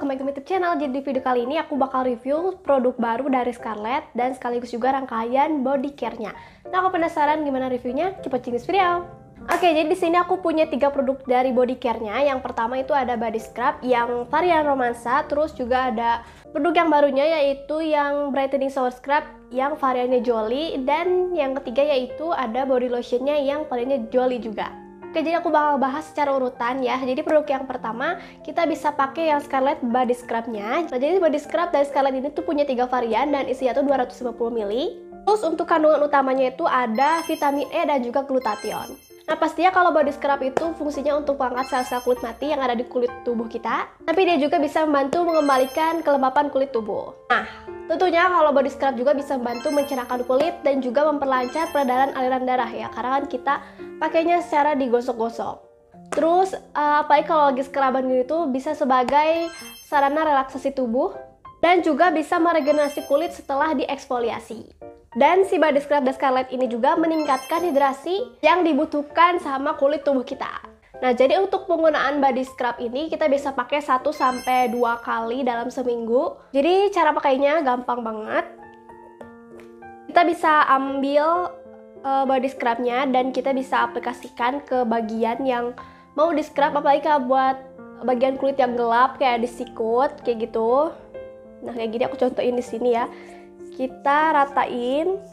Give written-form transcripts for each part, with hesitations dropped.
welcome back to my YouTube channel. Jadi di video kali ini aku bakal review produk baru dari Scarlett dan sekaligus juga rangkaian body care-nya. Nah, aku penasaran gimana reviewnya? Keep watching this video. Oke, jadi di sini aku punya 3 produk dari body care-nya. Yang pertama itu ada body scrub yang varian romansa, terus juga ada produk yang barunya yaitu yang brightening shower scrub yang variannya jolly, dan yang ketiga yaitu ada body lotionnya yang variannya jolly juga. Oke, jadi aku bakal bahas secara urutan ya. Jadi produk yang pertama kita bisa pakai yang Scarlett body scrub-nya. Nah, jadi body scrub dari Scarlett ini tuh punya 3 varian dan isinya tuh 250 ml. Terus untuk kandungan utamanya itu ada vitamin E dan juga glutathione. Nah, pastinya kalau body scrub itu fungsinya untuk mengangkat sel-sel kulit mati yang ada di kulit tubuh kita. Tapi dia juga bisa membantu mengembalikan kelembapan kulit tubuh. Nah, tentunya kalau body scrub juga bisa membantu mencerahkan kulit dan juga memperlancar peredaran aliran darah ya. Karena kan kita pakainya secara digosok-gosok. Terus apalagi kalau lagi scruban gini tuh bisa sebagai sarana relaksasi tubuh dan juga bisa meregenerasi kulit setelah dieksfoliasi. Dan si body scrub dari Scarlett ini juga meningkatkan hidrasi yang dibutuhkan sama kulit tubuh kita. Nah, jadi untuk penggunaan body scrub ini kita bisa pakai 1-2 kali dalam seminggu. Jadi cara pakainya gampang banget. Kita bisa ambil body scrubnya dan kita bisa aplikasikan ke bagian yang mau di scrub, apalagi kalau buat bagian kulit yang gelap kayak di sikut kayak gitu. Nah, kayak gini aku contohin di sini ya. Kita ratain.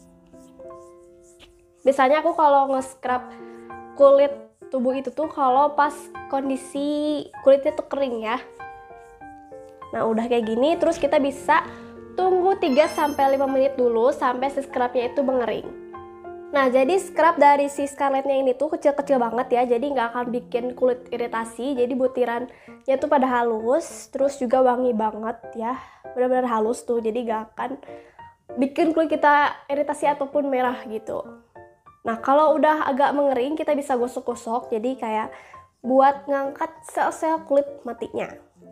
Biasanya aku kalau nge-scrub kulit tubuh itu tuh kalau pas kondisi kulitnya tuh kering ya. Nah, udah kayak gini terus kita bisa tunggu 3-5 menit dulu sampai si scrubnya itu mengering. Nah, jadi scrub dari si Scarlett-nya ini tuh kecil-kecil banget ya, jadi nggak akan bikin kulit iritasi. Jadi butirannya tuh pada halus, terus juga wangi banget ya, benar-benar halus tuh, jadi nggak akan bikin kulit kita iritasi ataupun merah gitu. Nah, kalau udah agak mengering, kita bisa gosok-gosok, jadi kayak buat ngangkat sel-sel kulit matinya.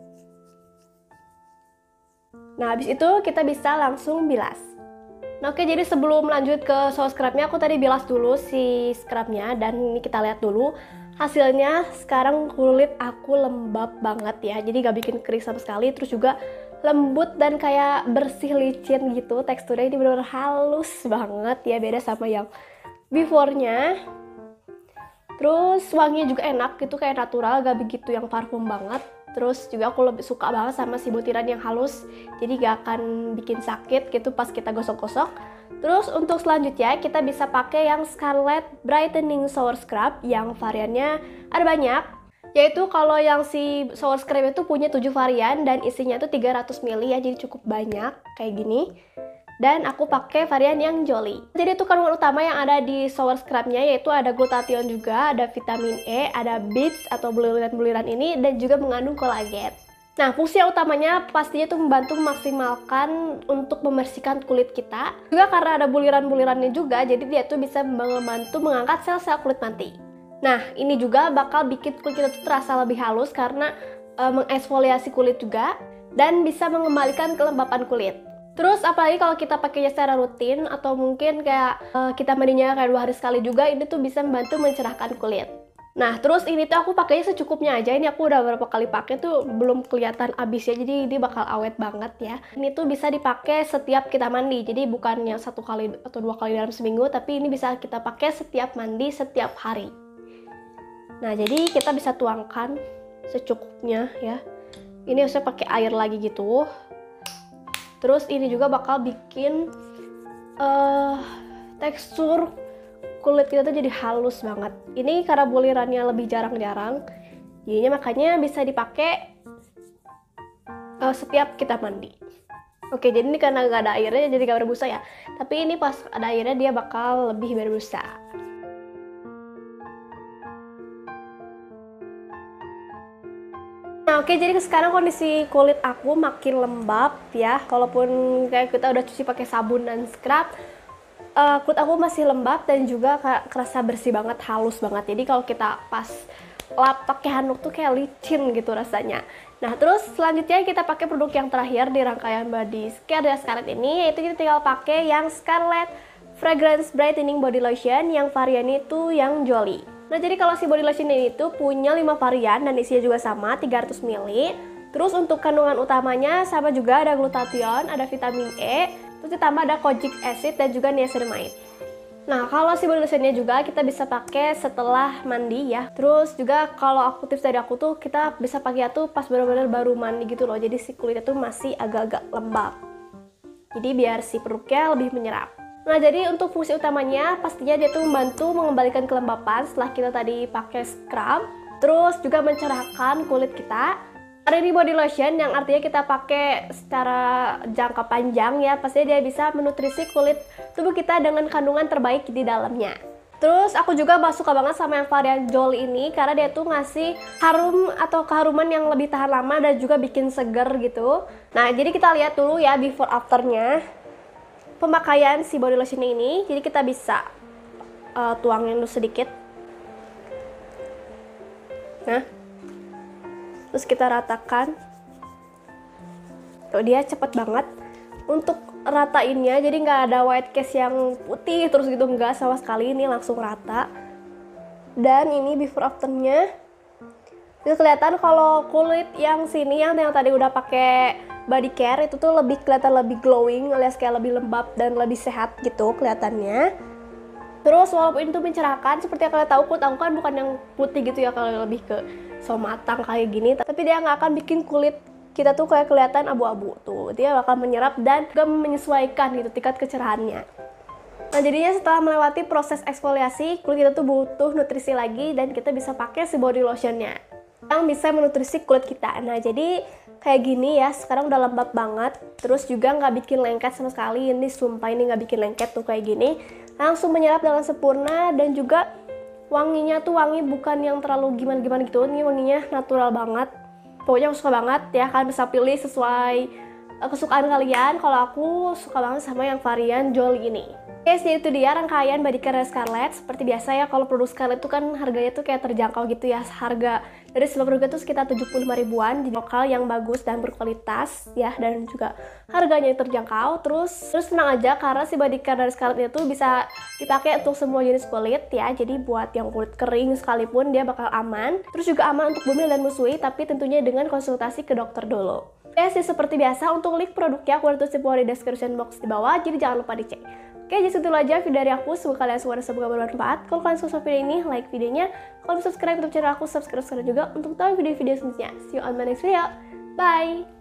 Nah, habis itu kita bisa langsung bilas. Nah, oke, jadi sebelum lanjut ke shower scrubnya, aku tadi bilas dulu si scrubnya dan ini kita lihat dulu hasilnya. Sekarang kulit aku lembab banget ya, jadi gak bikin kering sama sekali, terus juga lembut dan kayak bersih licin gitu. Teksturnya ini benar-benar halus banget ya, beda sama yang before-nya. Terus wanginya juga enak gitu, kayak natural, gak begitu yang parfum banget. Terus juga aku lebih suka banget sama si butiran yang halus, jadi gak akan bikin sakit gitu pas kita gosok-gosok. Terus untuk selanjutnya kita bisa pakai yang Scarlett brightening shower scrub yang variannya ada banyak. Yaitu kalau yang si shower scrub itu punya 7 varian dan isinya itu 300 ml ya, jadi cukup banyak kayak gini. Dan aku pakai varian yang jolly. Jadi itu kandungan utama yang ada di shower scrubnya yaitu ada glutathione juga, ada vitamin E, ada beads atau buliran-buliran ini, dan juga mengandung kolagen. Nah, fungsi utamanya pastinya itu membantu memaksimalkan untuk membersihkan kulit kita. Juga karena ada buliran-bulirannya juga, jadi dia tuh bisa membantu mengangkat sel-sel kulit mati. Nah, ini juga bakal bikin kulit kita tuh terasa lebih halus karena mengeksfoliasi kulit juga, dan bisa mengembalikan kelembapan kulit. Terus apalagi kalau kita pakainya secara rutin atau mungkin kayak kita mandinya kayak 2 hari sekali juga, ini tuh bisa membantu mencerahkan kulit. Nah, terus ini tuh aku pakainya secukupnya aja. Ini aku udah beberapa kali pakai tuh belum kelihatan habis ya, jadi ini bakal awet banget ya. Ini tuh bisa dipakai setiap kita mandi, jadi bukannya 1 kali atau 2 kali dalam seminggu, tapi ini bisa kita pakai setiap mandi, setiap hari. Nah, jadi kita bisa tuangkan secukupnya ya. Ini saya pakai air lagi gitu. Terus ini juga bakal bikin tekstur kulit kita tuh jadi halus banget. Ini karena bulirannya lebih jarang-jarang, jadinya makanya bisa dipakai setiap kita mandi. Oke, jadi ini karena gak ada airnya jadi gak berbusa ya. Tapi ini pas ada airnya dia bakal lebih berbusa. Nah, oke, jadi sekarang kondisi kulit aku makin lembab ya. Walaupun kayak kita udah cuci pakai sabun dan scrub, kulit aku masih lembab dan juga kerasa bersih banget, halus banget. Jadi kalau kita pas lap pakai handuk tuh kayak licin gitu rasanya. Nah, terus selanjutnya kita pakai produk yang terakhir di rangkaian body care dari Scarlett ini, yaitu kita tinggal pakai yang Scarlett Fragrance Brightening Body Lotion yang variannya itu yang jolly. Nah, jadi kalau si body lotion ini tuh punya 5 varian dan isinya juga sama, 300 ml. Terus untuk kandungan utamanya sama juga, ada glutathione, ada vitamin E, terus ditambah ada kojic acid dan juga niacinamide. Nah, kalau si body lotionnya juga kita bisa pakai setelah mandi ya. Terus juga kalau aku tips dari aku tuh, kita bisa pakai tuh pas benar-benar baru mandi gitu loh. Jadi si kulitnya tuh masih agak-agak lembab. Jadi biar si produknya lebih menyerap. Nah, jadi untuk fungsi utamanya pastinya dia tuh membantu mengembalikan kelembapan setelah kita tadi pakai scrub. Terus juga mencerahkan kulit kita. Ada ini body lotion yang artinya kita pakai secara jangka panjang ya, pastinya dia bisa menutrisi kulit tubuh kita dengan kandungan terbaik di dalamnya. Terus aku juga suka banget sama yang varian Jolly ini karena dia tuh ngasih harum atau keharuman yang lebih tahan lama dan juga bikin seger gitu. Nah, jadi kita lihat dulu ya before afternya pemakaian si body lotion ini. Jadi kita bisa tuangin dulu sedikit. Nah, terus kita ratakan. Tuh, dia cepet banget untuk ratainnya, jadi nggak ada white cast yang putih terus gitu, nggak sama sekali, ini langsung rata. Dan ini before afternya bisa kelihatan kalau kulit yang sini yang tadi udah pakai body care itu tuh lebih kelihatan lebih glowing, alias kayak lebih lembab dan lebih sehat gitu kelihatannya. Terus walaupun itu mencerahkan, seperti yang kalian tahu kulit aku kan bukan yang putih gitu ya, kalau lebih ke so matang kayak gini, tapi dia nggak akan bikin kulit kita tuh kayak kelihatan abu-abu tuh. Dia bakal menyerap dan juga menyesuaikan gitu tingkat kecerahannya. Nah, jadinya setelah melewati proses eksfoliasi, kulit kita tuh butuh nutrisi lagi dan kita bisa pakai si body lotionnya yang bisa menutrisi kulit kita. Nah, jadi kayak gini ya, sekarang udah lembab banget, terus juga nggak bikin lengket sama sekali. Ini sumpah ini nggak bikin lengket tuh kayak gini, langsung menyerap dengan sempurna. Dan juga wanginya tuh wangi bukan yang terlalu gimana-gimana gitu, ini wanginya natural banget. Pokoknya aku suka banget ya, kalian bisa pilih sesuai kesukaan kalian. Kalau aku suka banget sama yang varian Jolly ini. Oke, jadi itu dia rangkaian body care Scarlett. Seperti biasa ya, kalau produk Scarlett itu kan harganya tuh kayak terjangkau gitu ya. Harga dari sebuah produk itu sekitar 75 ribuan di lokal yang bagus dan berkualitas ya, dan juga harganya terjangkau. Terus tenang aja karena si body care dari Scarlett itu bisa dipakai untuk semua jenis kulit ya. Jadi buat yang kulit kering sekalipun dia bakal aman. Terus juga aman untuk bumil dan menyusui, tapi tentunya dengan konsultasi ke dokter dulu. Oke sih, seperti biasa untuk link produknya aku udah tulis di description box di bawah, jadi jangan lupa dicek. Oke, jadi segitu aja video dari aku. Semoga kalian semua bermanfaat. Kalau kalian suka video ini, like videonya. Kalau subscribe YouTube channel aku, subscribe sekarang juga untuk tahu video-video selanjutnya. See you on my next video. Bye!